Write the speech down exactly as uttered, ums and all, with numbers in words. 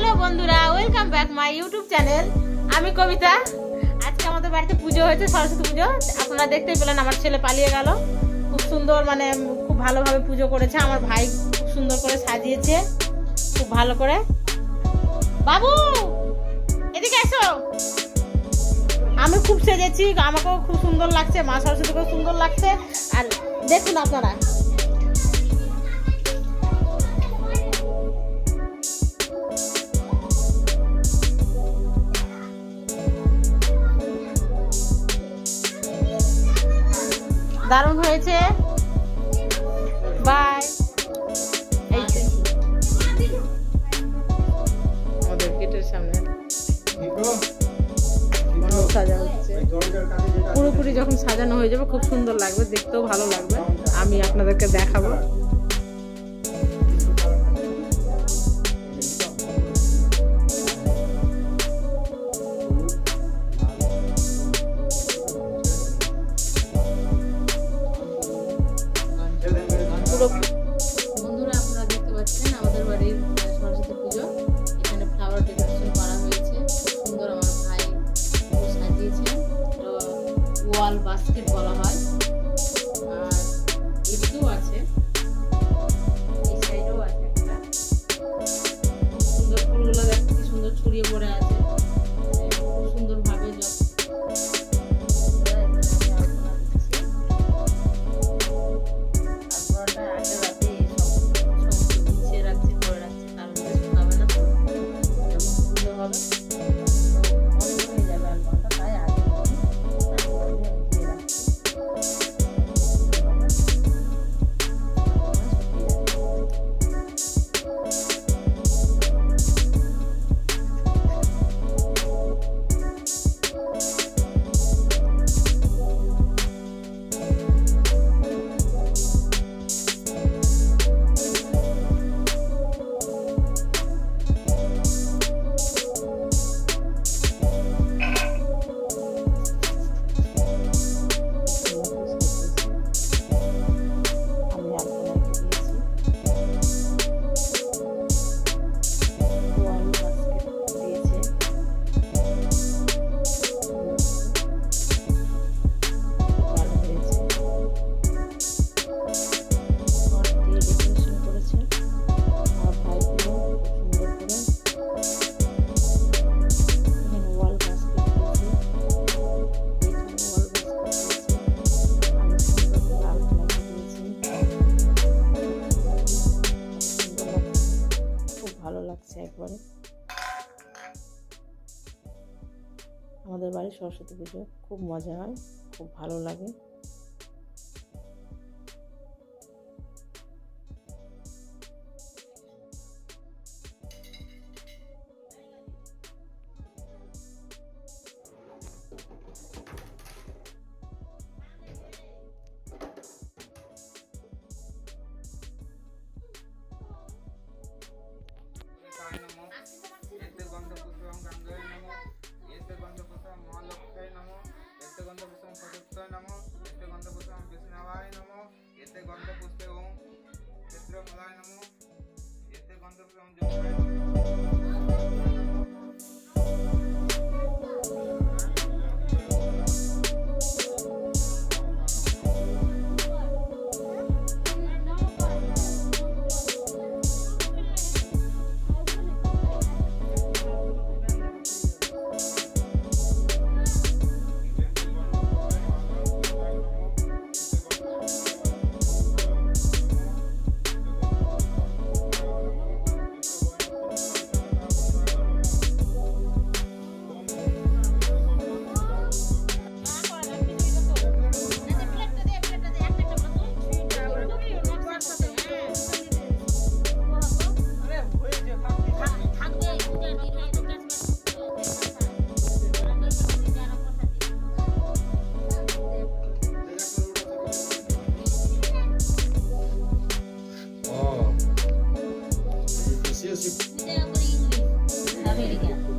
বন্ধুরা, welcome back my YouTube channel. আমি কবিতা। আজকে আমাদের বাড়িতে পুজো হয়েছে, সরস্বতী পুজো। আপনারা দেখতেই পেলেন, আমার ছেলে পালিয়ে গেল। খুব সুন্দর, মানে খুব ভালোভাবে পুজো করেছে। আমার ভাই খুব সুন্দর করে সাজিয়েছে, খুব ভালো করে। বাবু এদিকে এসো। আমি খুব সেজেছি, আমাকেও খুব সুন্দর লাগছে, মা সরস্বতীকেও সুন্দর লাগছে। আর দেখুন আপনারা, দারুণ হয়েছে। বাই। এই আমাদের গেটের সামনে সাজা হচ্ছে, পুরোপুরি যখন সাজানো হয়ে যাবে খুব সুন্দর লাগবে, দেখতেও ভালো লাগবে। আমি আপনাদেরকে দেখাবো। বন্ধুরা, আপনারা দেখতে পাচ্ছেন আমাদের বাড়ির সরস্বতী পুজো। এখানে ফ্লাওয়ার ডেকোরেশন করা হয়েছে, খুব সুন্দর। আমার ভাই সাজিয়েছে, ওয়াল বাস্কেট বলা হয়। আর এদিকেও আছে, এই সাইডেও আছে একটা সুন্দর। ফুলগুলো দেখতে কি সুন্দর ছড়িয়ে পড়ে আছে, খুব সুন্দর ভাবে। ভালো লাগছে একবারে। আমাদের বাড়ির সরস্বতী পুজো খুব মজা হয়, খুব ভালো লাগে। America.